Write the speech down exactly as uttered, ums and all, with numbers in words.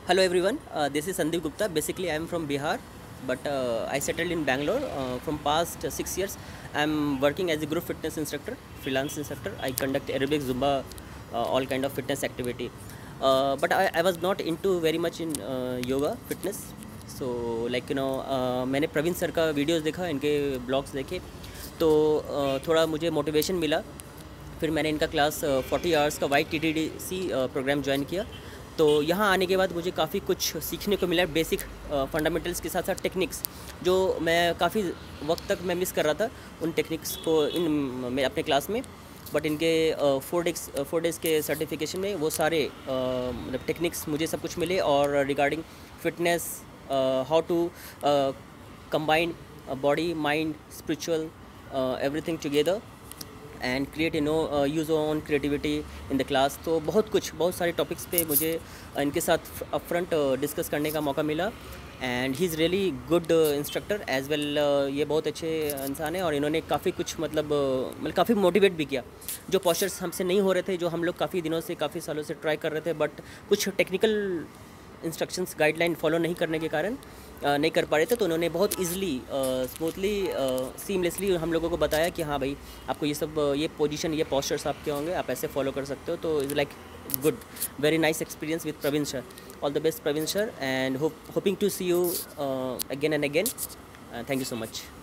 Hello everyone, uh, this is Sandeep Gupta. Basically, I am from Bihar, but uh, I settled in Bangalore. Uh, from past uh, six years, I am working as a group fitness instructor, freelance instructor. I conduct aerobics, Zumba, uh, all kind of fitness activity. Uh, but I, I was not into very much in uh, yoga, fitness. So like you know, uh, मैंने Praveen sir का videos देखा, इनके blogs देखे, तो uh, थोड़ा मुझे motivation मिला। फिर मैंने इनका क्लास फोर्टी आवर्स का Y T T D C program join किया। तो यहाँ आने के बाद मुझे काफ़ी कुछ सीखने को मिला, बेसिक फंडामेंटल्स के साथ साथ टेक्निक्स जो मैं काफ़ी वक्त तक मैं मिस कर रहा था, उन टेक्निक्स को इन मैं अपने क्लास में। बट इनके फोर डेज फोर डेज़ के सर्टिफिकेशन में वो सारे मतलब टेक्निक्स मुझे सब कुछ मिले, और regarding fitness, how to combine body mind spiritual everything together and create you know use on creativity in the class. तो बहुत कुछ बहुत सारे टॉपिक्स पे मुझे इनके साथ अपफ्रंट डिस्कस करने का मौका मिला, and he is really good instructor as well. ये बहुत अच्छे इंसान हैं, और इन्होंने काफ़ी कुछ मतलब uh, मतलब काफ़ी मोटिवेट भी किया। जो पोस्चर्स हमसे नहीं हो रहे थे, जो हम लोग काफ़ी दिनों से काफ़ी सालों से ट्राई कर रहे थे, बट कुछ टेक्निकल इंस्ट्रक्शंस गाइडलाइन फॉलो नहीं करने के कारण नहीं कर पा रहे थे, तो उन्होंने बहुत इजीली स्मूथली सीमलेसली हम लोगों को बताया कि हाँ भाई, आपको ये सब ये पोजीशन ये पोस्चर्स आपके होंगे, आप ऐसे फॉलो कर सकते हो। तो is like good, very nice experience with Praveen sir. All the best Praveen sir, and hope hoping to see you again and again. Thank you so much.